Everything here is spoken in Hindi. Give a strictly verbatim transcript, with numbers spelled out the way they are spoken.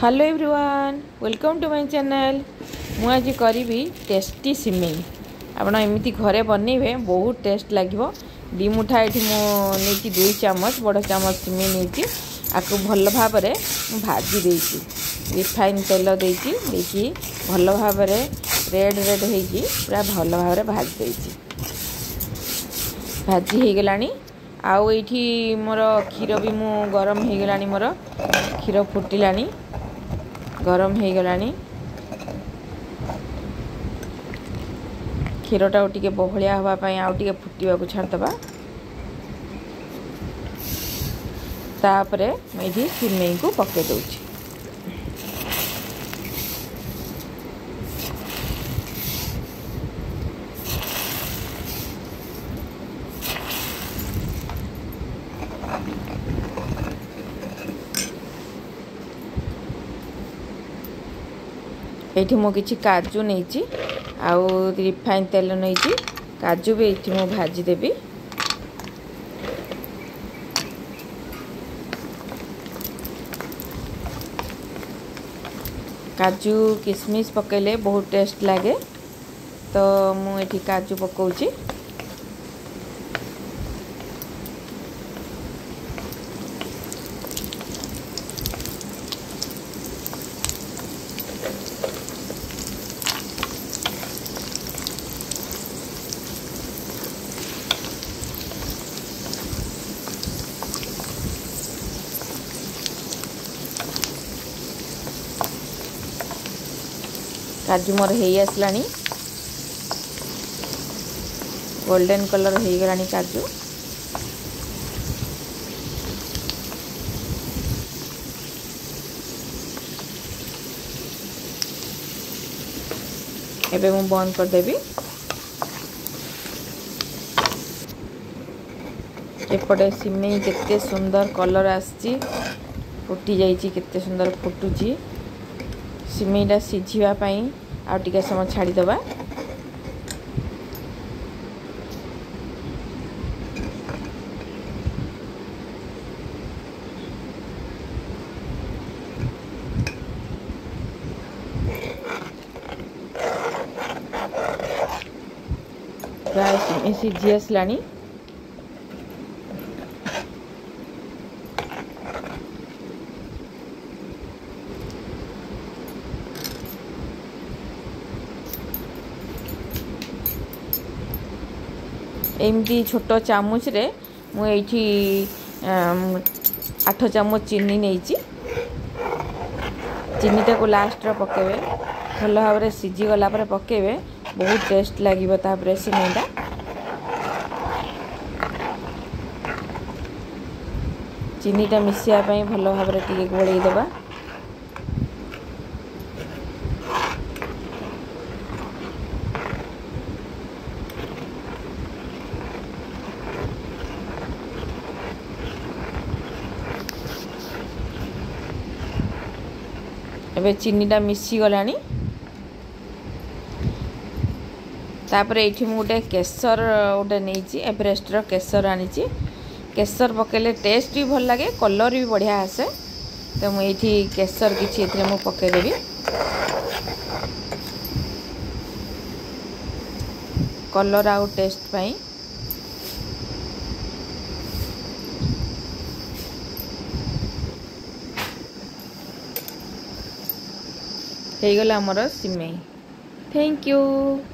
Hello everyone welcome to my channel. मु आज करी टेस्टी सिमेई। आपण एमती घरे बनइबे बहुत टेस्ट लगे। दी मुठा ये नहीं दुई चामच बड़ चामच सिमेई नहीं आपको भल भाव भाजी देती रिफाइन तेल देकी भल भाव रेड रेड होगी पूरा भल भाव भाजी देती भाजी हो गलानी। आउ ये मोर क्षीर भी मु गरम हो गलानी मोर क्षीर फुटिलानी गरम हो गलानी। क्षीरटा टिके बहलिया होगापाई आउ टिके फुटिबा को छाड़दबा। तापरे मैं ये सिमेई को पके दउची। ये मु कि काजू नहीं आउ रिफाइन तेल नहीं काजू भी ये मु भाजी देवी। काजू किशमिश पकेले बहुत टेस्ट लगे तो मुझे काजू पकाउची। काजू मोर हो आसलानी गोल्डन कलर हो गलानी काजू। एबे मु बंद कर देबी। एपटे सिमेई केते सुंदर कलर आसी फुटी जाइए केते सुंदर फुटुची। सिमेईटा सिझिबा पई आ टिके समय छाड़ी दबा। प्राय सिमेई सिझी आसलानी। एमती छोट चामच रे मुझे आठ चामच चीनी नहीं चीनीटा को लास्ट पकेबे भल भाव सीझी गला पर पकेबे बहुत टेस्ट लगे। तापर सिमेईटा चीनीटा मिसाई भल भाव टे गोल दबा। एबे चीनीटा मिसी गलानी। तापर ये गोटे केसर गोटे नहीं एवरेस्टर केसर आनी। केसर पकेले टेस्ट भी भल लगे कलर भी बढ़िया आसे तो मुझे केसर किसी मु पकईदेवी। कलर आउ टेस्ट पाई हो गला मोर सिमेई। Thank you.